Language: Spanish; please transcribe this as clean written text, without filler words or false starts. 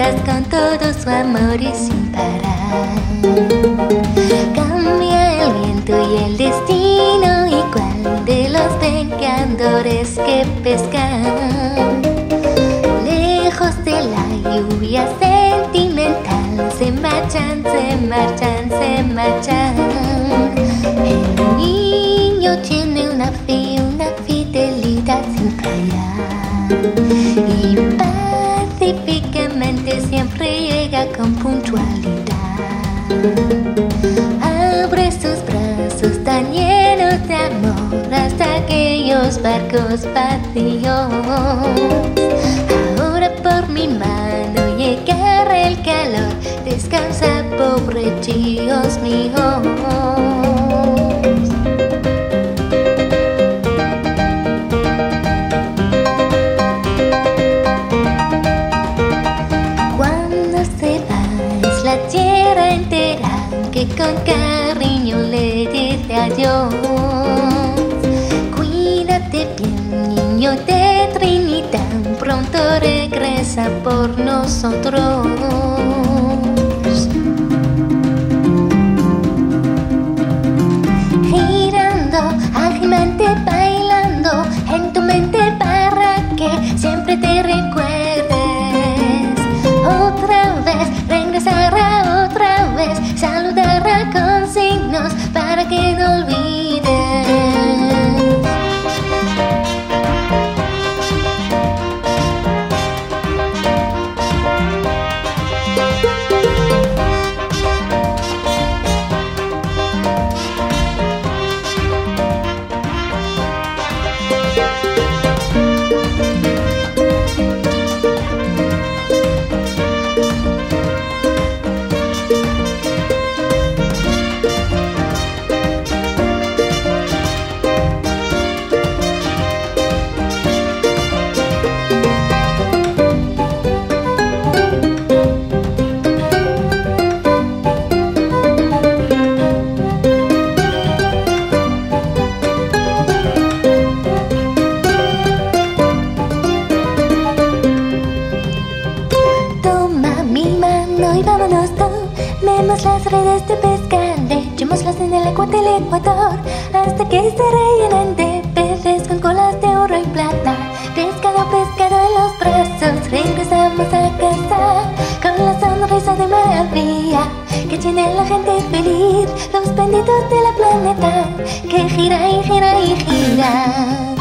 atrás con todo su amor y sin parar. Cambia el viento y el destino, igual de los pescadores que pescan. Lejos de la lluvia sentimental, se marchan, se marchan, se marchan. El niño tiene una fe y una fidelidad sin fallar, y pacíficamente siempre llega con puntualidad. Abre sus brazos tan llenos de amor hasta aquellos barcos vacíos. Ahora por mi mano llegará el calor, descansa, pobre Dios mío. Cuando se va es la tierra entera que con cariño le dice adiós. Cuídate bien, niño de Trinidad, pronto regresa por nosotros. Girando, agilmente bailando en tu mente para que siempre te recuerdes. Otra vez, regresará otra vez, saludará con signos para que no olvides. Y vámonos, tomemos las redes de pesca, echémoslas en el agua del Ecuador hasta que se rellenen de peces con colas de oro y plata. Pescado, pescado en los brazos, regresamos a casa con la sonrisa de María que tiene a la gente feliz, los benditos de la planeta que gira y gira y gira.